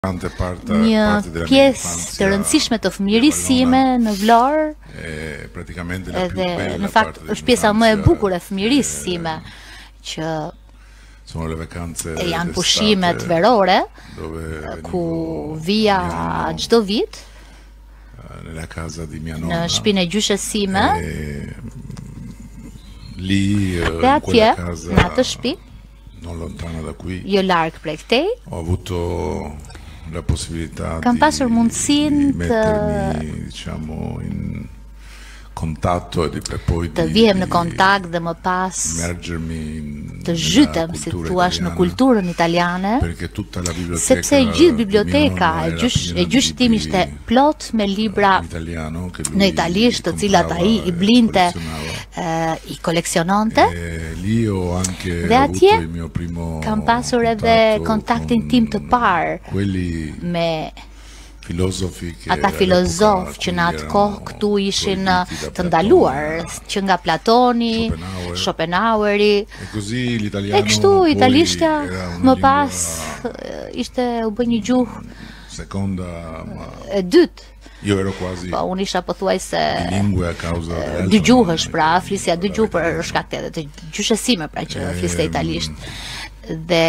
një pjesë të rëndësishme të fëmijërisë time në Vlorë, edhe në fakt është pjesa më e bukur e fëmijërisë time, që janë pushimet verore, ku vija çdo vit në shtëpinë e gjyshes sime, dhe atje, në atë shtëpi, jo larg prej këtej, kam pasur mundësinë të vihem në kontakt dhe më pas të zhytem, si thua, në kulturën italiane, sepse gjithë biblioteka e gjyshit tim ishte plot me libra në italisht, të cilat ai i blinte, i koleksiononte, dhe atje kam pasur edhe kontaktin tim të parë me ata filozofë që në atë kohë këtu ishin të ndaluar, që nga Platoni, Schopenhaueri, e kështu italishtja më pas u bë një gjuhë e dytë. Unë isha pothuajse dy gjuhësh, pra flisja dy gjuhë për shkak të gjyshes sime, pra që fliste italisht. Dhe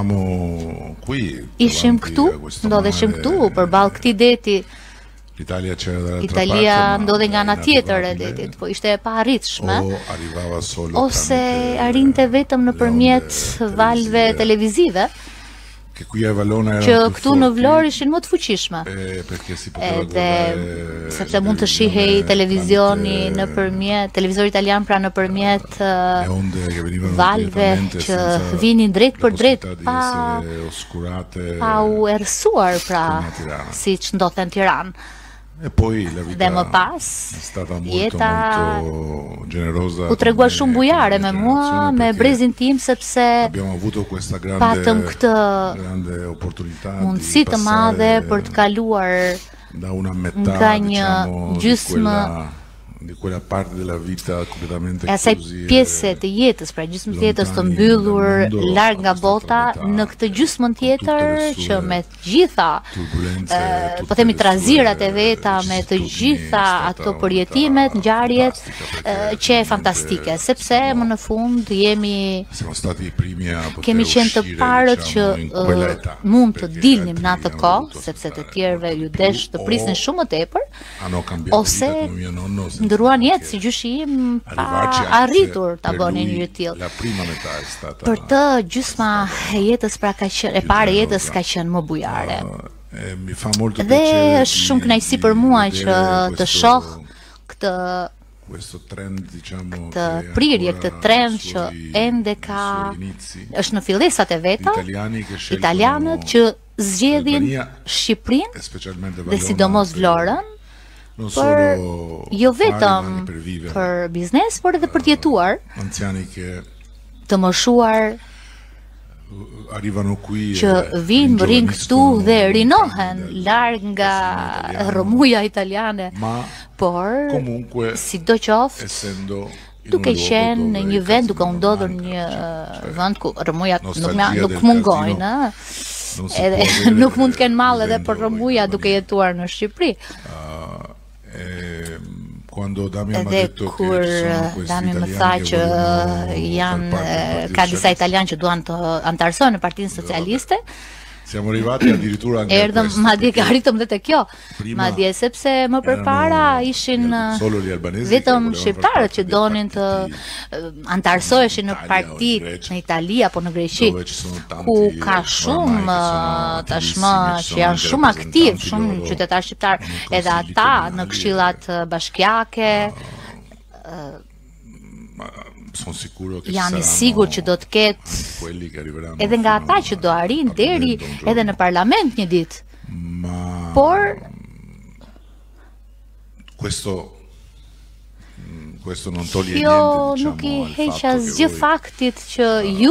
ishim këtu, ndodheshim këtu përballë këtij deti. Italia ndodhe nga ana tjetër e detit, po ishte e paarritshme, ose arrinte vetëm nëpërmjet valve televizive, që këtu në Vlorë ishin më të fuqishme, edhe sepse mund të shihej televizori italian, pra nëpërmjet valve që vinin drejt për drejt pa u errësuar, pra siç ndodhte në Tiranë. Dhe më pas, jeta u tregua shumë bujare me mua, me brezin tim, sepse patëm këtë mundësi të madhe për të kaluar nga një gjysmë e asaj pjese të jetës, pra gjysmë të jetës të mbyllur larg nga bota, në këtë gjysmën tjetër që me të gjitha, po themi trazirat e veta, me të gjitha ato përjetimet, ngjarjet që e fantastike, sepse më në fund kemi qenë të parët që mund të dilnim në atë kohë, sepse të tjerëve ju desh të prisnin shumë më tepër, ose ndëruan jetë si gjyshi im pa arritur ta bënin një tillë. Për të gjysma e jetës, pra e parë e jetës ka qenë më bujare. Dhe është shumë kënaqësi për mua që të shoh këtë prirje, këtë trend që ende është në fillesat e veta, italianët që zgjedhin Shqipërinë dhe sidomos Vlorën, jo vetëm për biznes, por edhe për të jetuar, të moshuar që vinë më rinë këtu dhe rinohen larg nga rrëmuja italiane, por sidoqoftë duke qenë në një vend, duke u ndodhur një vend ku rrëmujat nuk mungojnë, edhe nuk mund të kenë mall edhe për rrëmuja duke jetuar në Shqipëri. Edhe kur Dami më tha që ka disa italianë që duan të antarësohen në Partinë Socialiste, erdhëm, madje arritëm dhe te kjo, madje sepse më përpara ishin vetëm shqiptarët që donin të antarësoheshin në partitë në Itali apo në Greqi, ku ka shumë tashmë që janë shumë aktiv, shumë qytetarë shqiptar, edhe ata në këshillat bashkiake janë i sigurt që do të ketë edhe nga ata që do arrin deri edhe në parlament një ditë. Por kjo nuk i heq asgjë faktit që ju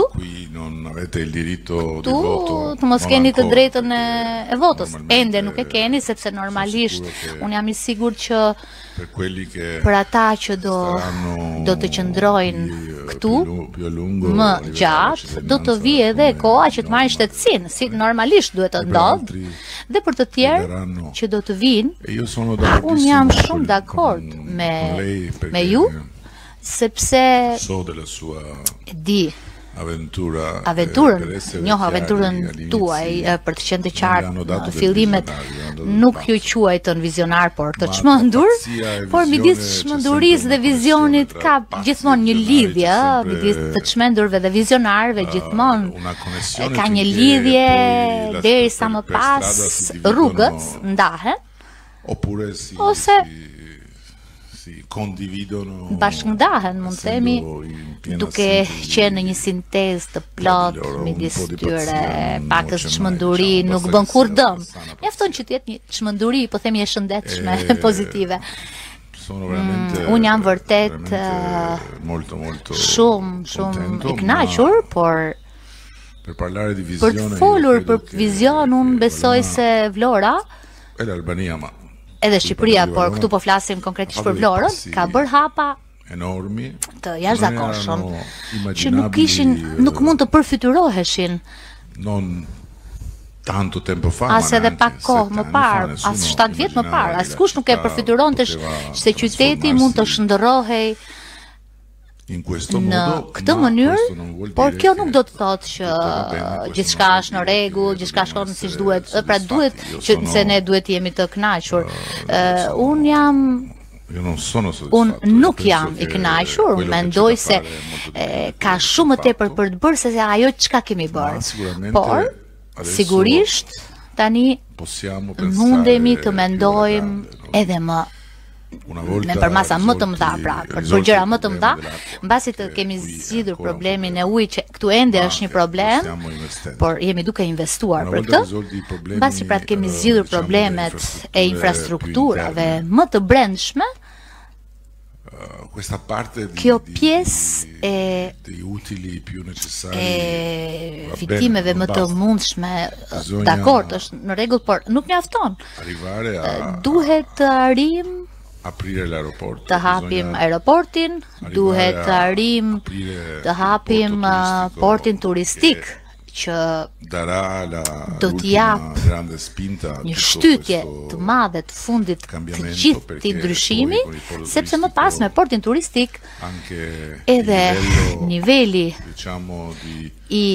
këtu të mos keni të drejtën e votës. Ende nuk e keni, sepse normalisht unë jam i sigurt që për ata që do të qëndrojnë këtu më gjatë, do të vi edhe koha që të marrë shtetësinë, si normalisht duhet të ndodhë, dhe për të tjerë që do të vinë, unë jam shumë dakord me ju, sepse di aventurën, njoh aventurën tuaj për të qenë të qartë në të fillimet, nuk ju quajtën vizionar, por të çmendur, por midis çmendurisë dhe vizionit ka gjithmonë një lidhje, midis të çmendurve dhe vizionarëve gjithmonë ka një lidhje derisa më pas rrugët ndahen, ose bashkëndahen, mund të themi, duke qenë në një sintezë të plot midis tyre, pakës çmenduri nuk bën kur dëm. Mjafton që të jetë një çmenduri, po themi e shëndetshme, pozitive. Unë jam vërtet shumë i kënaqur, por për të folur për vizion, unë besoj se Vlora edhe Shqipëria, por këtu po flasim konkretisht për Vlorën, ka bërë hapa të jashtëzakonshëm që nuk mund të përfituroheshin as edhe pak kohë më parë, as 7 vjet më parë, askush nuk e përfituronte se qyteti mund të shndërrohej në këtë mënyrë, por kjo nuk do të thotë që gjithçka është në rregull, gjithçka shkon siç duhet, pra duhet që se ne duhet jemi të kënaqur. Unë nuk jam i kënaqur, mendoj se ka shumë më tepër për të bërë se ajo çka kemi bërë. Por sigurisht tani mundemi të mendojmë edhe më me përmasa më të mëdha, pra për të gjëra më të mëdha, mbasi të kemi zgjidhur problemin e ujit, që këtu ende është një problem, por jemi duke investuar për këtë, mbasi pra të kemi zgjidhur problemet e infrastrukturave më të brendshme, kjo pjesë e fitimeve më të mundshme, dakord, është në rregull, por nuk mjafton. Duhet të arrijmë të hapim aeroportin, duhet të arrijmë të hapim portin turistik, që do të jap një shtytje të madhe të fundit të gjithë këtij ndryshimi, sepse më pas me portin turistik edhe niveli i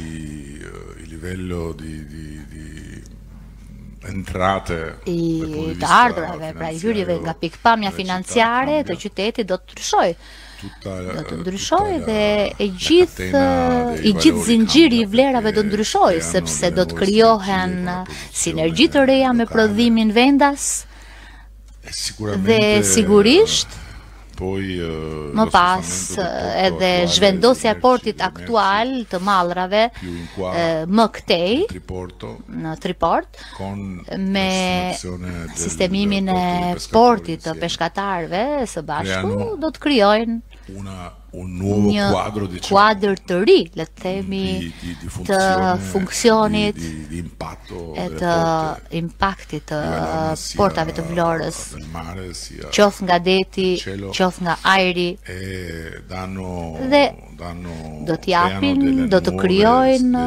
të ardhurave, pra i hyrjeve nga pikpamja financiare të qytetit do të ndryshoj dhe i gjithë zinxhiri i vlerave do të ndryshoj, sepse do të krijohen sinergji të reja me prodhimin vendas dhe sigurisht më pas edhe zhvendosja e portit aktual të Mallrave më këtej në Triport, me sistemimin e portit të peshkatarëve së bashku do të krijojnë një kuadër të ri, le të themi, të funksionit e të impaktit të portave të Vlorës, qoftë nga deti, qoftë nga ajri, dhe do të japin, do të krijojnë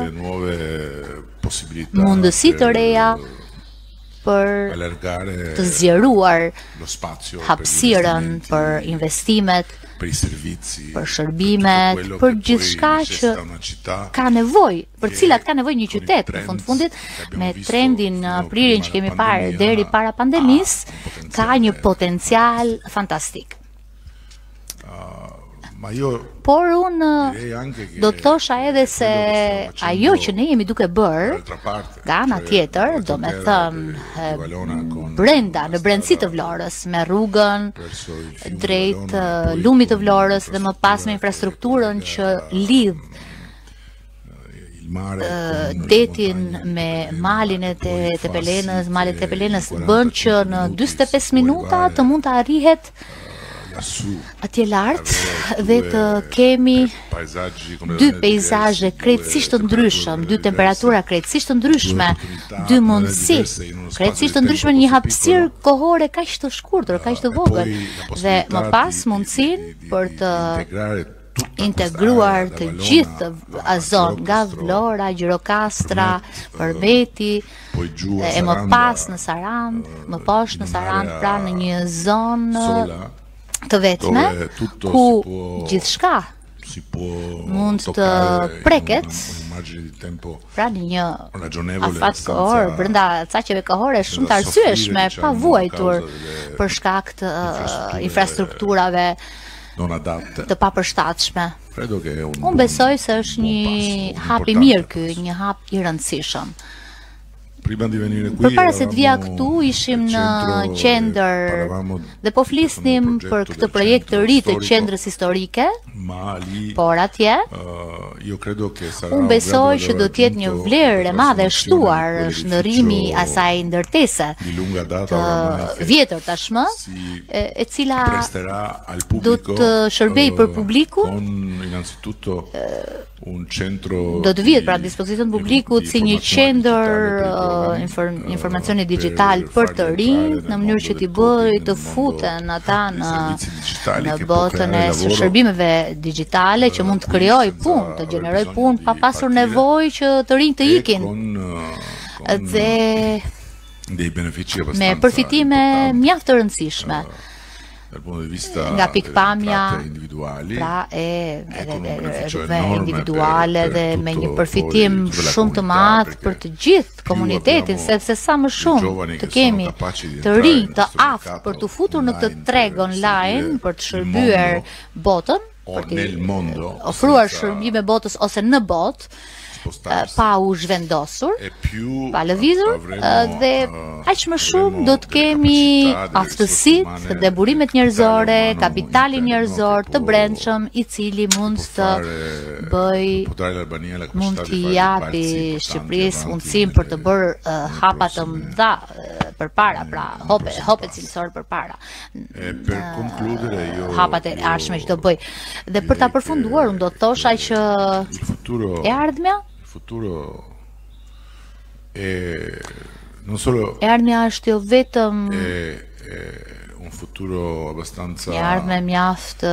mundësi të reja për të zgjeruar hapësirën për investimet, për shërbimet, për gjithçka që ka nevojë, për cilat ka nevojë një qytet në fundit, me trendin prirjen që kemi parë deri para pandemisë, ka një potencial fantastik. Por unë do të thosha edhe se ajo që ne jemi duke bërë nga ana tjetër, do me thënë brenda, në brendësi të Vlorës, me rrugën drejt lumit të Vlorës dhe më pas me infrastrukturën që lidh detin me malin e Tepelenës, malit e Tepelenës, bën që në 45 minuta të mund të arrihet atje lart dhe të kemi dy peizazhe krejtësisht të ndryshëm, dy temperatura krejtësisht të ndryshme, dy mundësi krejtësisht të ndryshme, një hapësirë kohore kaq të shkurtër, kaq të vogël, dhe më pas mundësinë për të integruar të gjithë zonë, nga Vlora, Gjirokastra, Përmeti, e më pas në Sarand, më poshtë në Sarand, pra në një zonë të vetme, ku gjithçka mund të preket, pra në një afat kohor, brenda caqeve kohore shumë të arsyeshme, pa vuajtur për shkak të infrastrukturave të papërshtatshme. Unë besoj se është një hap i mirë ky, një hap i rëndësishëm. Përpara se të vija këtu, ishim në qendër dhe po flisnim për këtë projekt të ri të qendrës historike, por atje unë besoj që do të jetë një vlerë e madhe shtuar shndërrimi asaj ndërtese të vjetër tashmë, e cila do të shërbej për publikun, do të vihet pra dispozicion publikut si një qendër informacioni digital për të rinj, në mënyrë që t'i bëjë të futen ata në botën e shërbimeve digjitale, që mund të krijojë punë, të gjenerojë punë pa pasur nevojë që të rinj të ikin. Dhe me përfitime mjaft të rëndësishme nga pikpamja pra individuale dhe me një përfitim shumë të madh për të gjithë komunitetin, sepse sa më shumë të kemi të rinj të aftë për të futur në këtë treg online, për të shërbyer botën, për të ofruar shërbime botës ose në botë, pa u zhvendosur, pa lëvizur, dhe aq më shumë do të kemi aftësitë dhe burimet njerëzore, kapitalin njerëzor të brendshëm, i cili mund të bëj, mund t'i japi Shqipërisë mundësinë për të bërë hapa të mëdha përpara, pra hope cilësore përpara. Hapat e ardhshme që do bëj. Dhe për ta përfunduar, unë do të thosha që e ardhmja ardhmja është jo vetëm një ardhme mjaft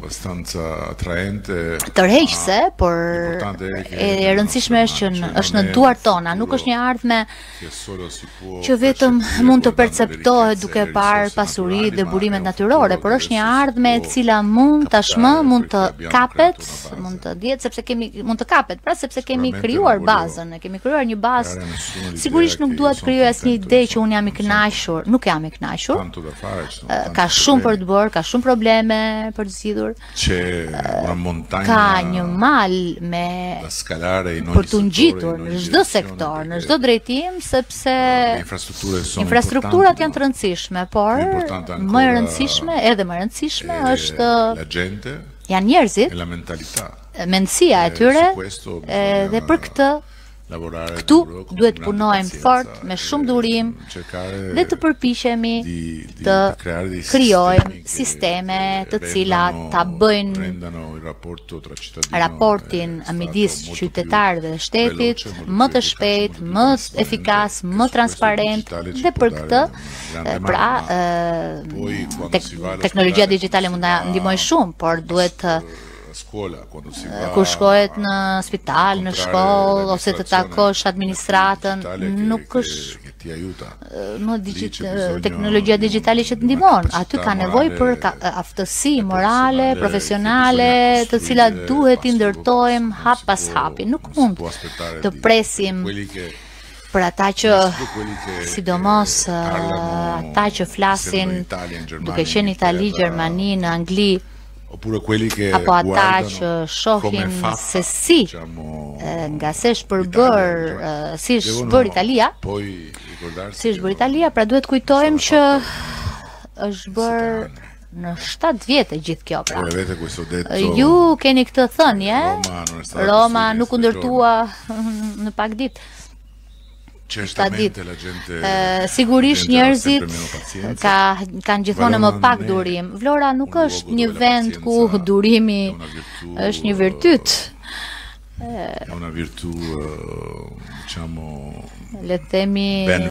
tërheqëse, por e rëndësishme është që është në duart tona, nuk është një ardhme që vetëm mund të perceptohet duke parë pasuritë dhe burimet natyrore, por është një ardhme e cila tashmë mund të kapet, mund të dihet sepse mund të kapet, pra sepse kemi krijuar bazën, kemi krijuar një bazë. Sigurisht nuk dua të krijoj asnjë ide që unë jam i kënaqur, nuk jam i kënaqur. Ka shumë për të bërë, ka shumë probleme për të zgjidhur. Ka një mal për të ngjitur në çdo sektor, në çdo drejtim, sepse infrastrukturat janë të rëndësishme, por më e rëndësishme, edhe më e rëndësishme është janë njerëzit, mendësia e tyre, dhe për këtë këtu duhet punojmë fort, me shumë durim, dhe të përpiqemi të krijojmë sisteme të cilat ta bëjnë raportin midis qytetarëve dhe shtetit më të shpejtë, më efikas, më transparent, dhe për këtë pra teknologjia digjitale mund ta ndihmojë shumë, por duhet kur shkohet në spital, në shkollë, ose të takosh administratën, nuk është teknologjia digjitale që të ndihmon. Aty ka nevojë për aftësi morale, profesionale, të cilat duhet i ndërtojmë hap pas hapi. Nuk mund të presim për ata që, sidomos ata që flasin duke qenë në Itali, Gjermani, në Angli, apo ata që shohin se si nga se është përbër, si është bërë Italia, pra duhet kujtojmë që është bërë në 7 vjetë gjithë kjo, pra. Ju keni këtë thënie, Roma nuk u ndërtua në pak ditë. Sigurisht njerëzit kanë gjithmonë më pak durim. Vlora nuk është një vend ku durimi është një virtyt. Le të themi